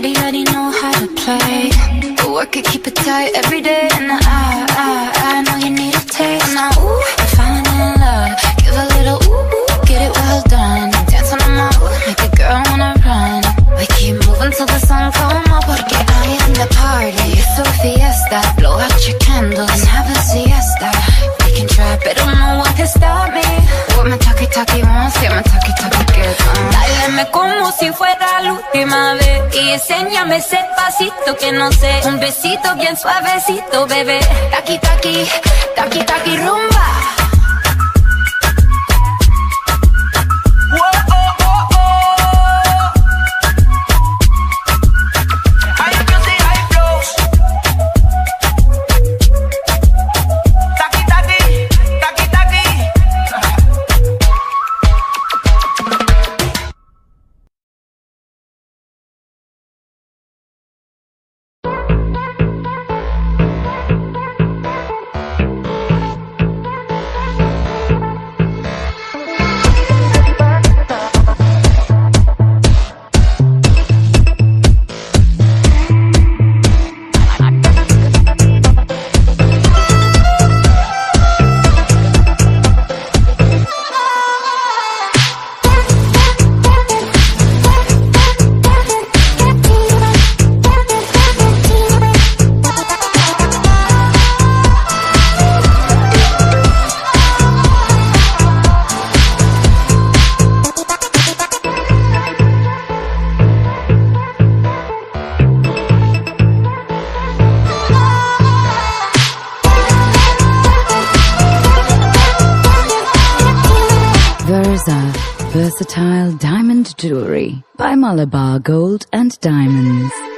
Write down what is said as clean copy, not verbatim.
Body already know how to play. But work it, keep it tight every day. And I know you need a taste. Now, ooh, I'm falling in love. Give a little ooh, get it well done. Dance on my ooh, make a girl wanna run. We keep moving till the sun come up. Porque I am the party, it's a fiesta. Blow out your candles and have a siesta. We can try, but no one can stop me. What my talkie wants, yeah, my talkie gets on. Dáleme como si fuera la última vez y enséñame ese pasito que no sé. Un besito bien suavecito, bebé. Taki, taki, taki, taki, rumba. Versatile Diamond Jewelry by Malabar Gold and Diamonds.